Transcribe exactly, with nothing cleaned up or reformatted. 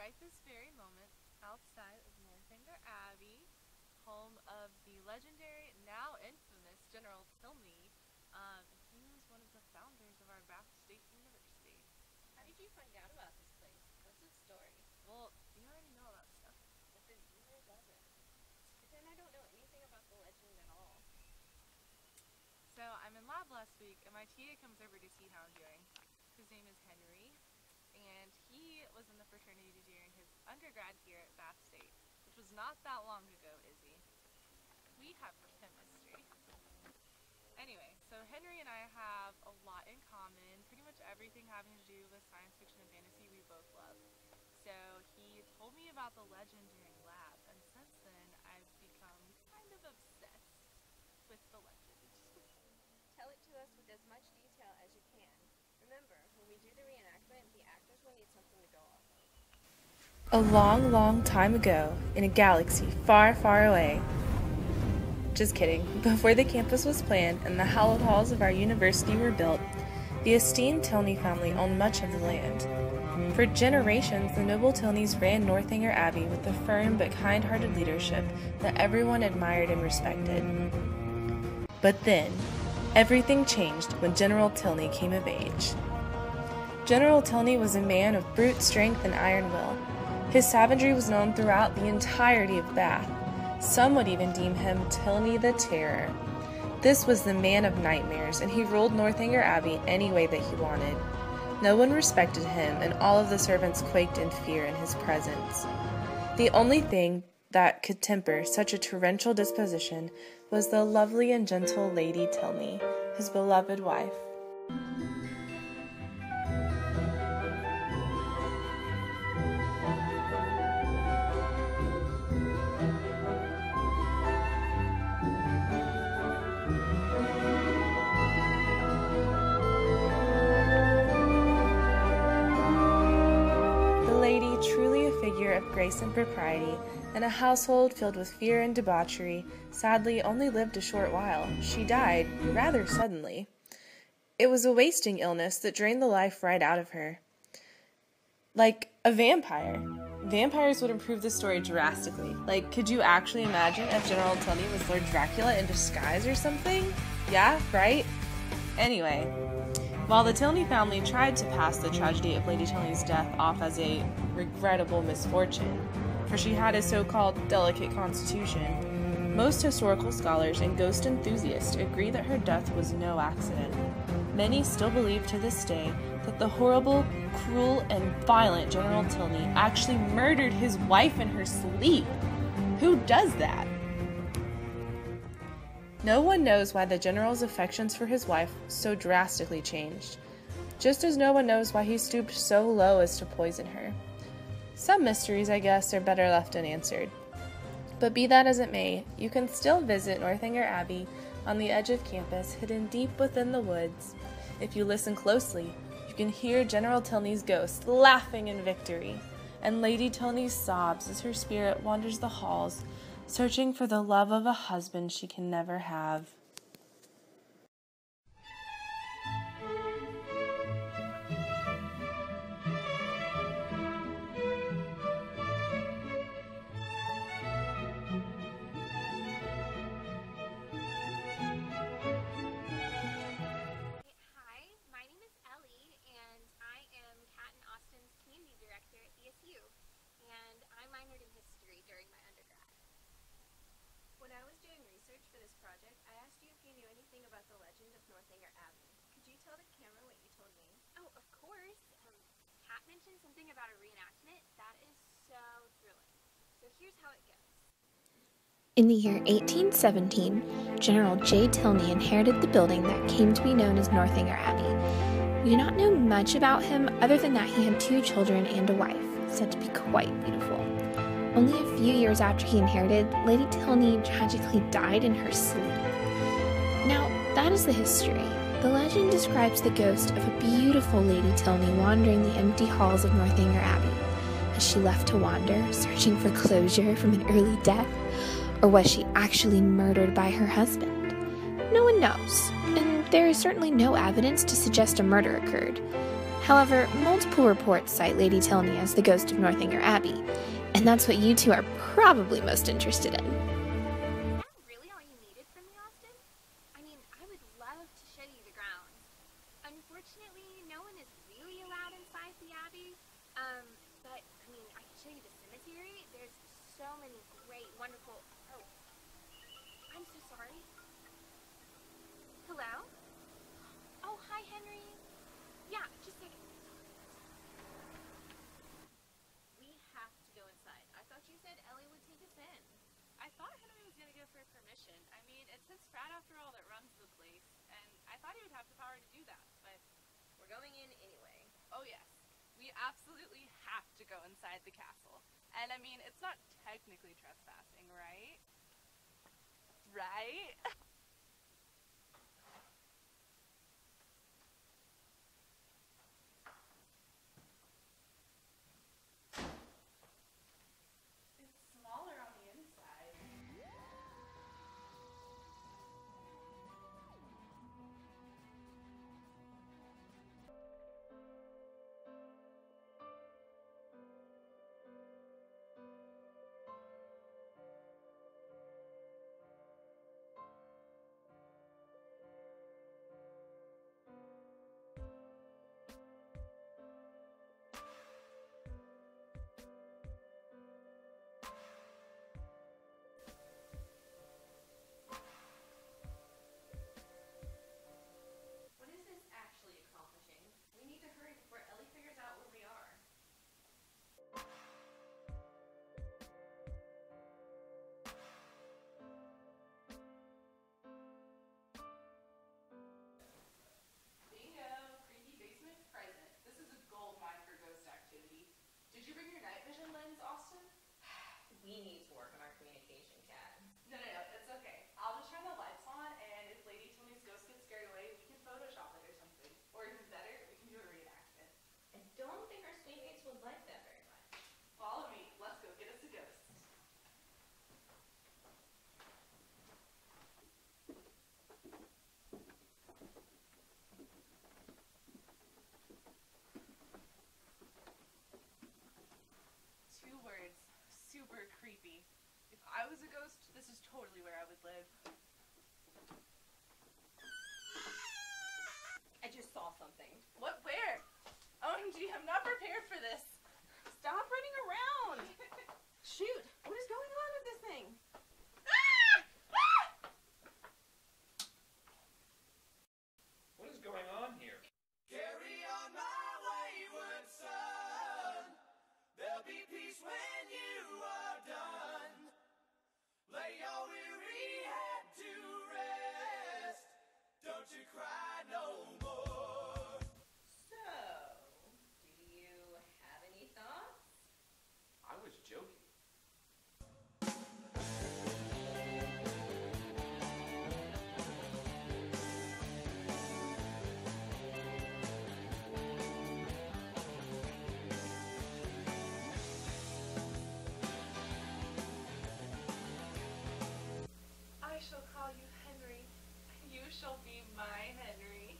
right this very moment outside of Northanger Abbey, home of the legendary, now infamous General Tilney. Um, and he was one of the founders of our Bath State University. How did you find out about this place? What's its story? Well, you already know about stuff. But then who doesn't? Pretend I don't know anything about the legend at all. So I'm in lab last week, and my T A comes over to see how I'm doing. His name is Henry, and he was in the fraternity during his undergrad here at Bath State, which was not that long ago, Izzy. We have chemistry. Anyway, so Henry and I have a lot in common, pretty much everything having to do with science fiction and fantasy we both love. So he told me about the legend during lab, and since then I've become kind of obsessed with the legend. Tell it to us with as much detail as you can. Remember, when we do the reenactment, the actors will need something to go off of. A long, long time ago, in a galaxy far, far away. Just kidding. Before the campus was planned and the hallowed halls of our university were built, the esteemed Tilney family owned much of the land. For generations, the noble Tilneys ran Northanger Abbey with a firm but kind-hearted leadership that everyone admired and respected. But then, everything changed when General Tilney came of age. General Tilney was a man of brute strength and iron will. His savagery was known throughout the entirety of Bath. Some would even deem him Tilney the Terror. This was the man of nightmares, and he ruled Northanger Abbey any way that he wanted. No one respected him, and all of the servants quaked in fear in his presence. The only thing that could temper such a torrential disposition was the lovely and gentle Lady Tilney, his beloved wife. Of grace and propriety, and a household filled with fear and debauchery, sadly only lived a short while. She died rather suddenly. It was a wasting illness that drained the life right out of her. Like a vampire. Vampires would improve the story drastically. Like, could you actually imagine if General Tilney was Lord Dracula in disguise or something? Yeah, right? Anyway, while the Tilney family tried to pass the tragedy of Lady Tilney's death off as a regrettable misfortune, for she had a so-called delicate constitution, most historical scholars and ghost enthusiasts agree that her death was no accident. Many still believe to this day that the horrible, cruel, and violent General Tilney actually murdered his wife in her sleep. Who does that? No one knows why the general's affections for his wife so drastically changed, just as no one knows why he stooped so low as to poison her. Some mysteries, I guess, are better left unanswered. But be that as it may, you can still visit Northanger Abbey on the edge of campus, hidden deep within the woods. If you listen closely, you can hear General Tilney's ghost laughing in victory, and Lady Tilney's sobs as her spirit wanders the halls, searching for the love of a husband she can never have. Hi, my name is Ellie, and I am Jane Austen's community director at B S U, and I minored in history during my undergrad. When I was doing research for this project, I asked you if you knew anything about the legend of Northanger Abbey. Could you tell the camera what you told me? Oh, of course. Um, Kat mentioned something about a reenactment. That is so thrilling. So here's how it goes. In the year eighteen seventeen, General J. Tilney inherited the building that came to be known as Northanger Abbey. We do not know much about him other than that he had two children and a wife, said to be quite beautiful. Only a few years after he inherited, Lady Tilney tragically died in her sleep. Now, that is the history. The legend describes the ghost of a beautiful Lady Tilney wandering the empty halls of Northanger Abbey. Was she left to wander, searching for closure from an early death? Or was she actually murdered by her husband? No one knows, and there is certainly no evidence to suggest a murder occurred. However, multiple reports cite Lady Tilney as the ghost of Northanger Abbey, and that's what you two are probably most interested in. Is that really all you needed from me, Austin? I mean, I would love to show you the grounds. Unfortunately, no one is really allowed inside the Abbey. Um, but, I mean, I can show you the cemetery. There's so many great, wonderful... Oh, I'm so sorry. Hello? Oh, hi, Henry. Yeah, just a second. We have to go inside. I thought you said Ellie would take us in. I thought Henry was going to give her permission. I mean, it's his frat after all that runs the place, and I thought he would have the power to do that, but... We're going in anyway. Oh yes, we absolutely have to go inside the castle. And I mean, it's not technically trespassing, right? Right? It's smaller on the inside. What is this actually accomplishing? We need to hurry before Ellie figures out where we are. Bingo! Creepy basement present. This is a gold mine for ghost activity. Did you bring your night vision lens, Austin? We need to work on our communication, Kat. No, no, no, it's okay. I'll just turn the lights on, and if Lady Tony's ghost gets scared away, we can Photoshop it or something. Or even better, we can do a reenactment. I don't think our suitemates would like that very much. Follow me. Let's go get us a ghost. Two words. Super creepy. If I was a ghost, this is totally where I would live. I just saw something. What? Where? O M G, I'm not prepared for this. Stop running around! Shoot! What is going on with this thing? What is going on here? Carry on my wayward son. There'll be peace when you are done. Lay your weary head to rest. Don't you cry no more. So, do you have any thoughts? I was joking. I shall call you Henry. You shall be my Henry.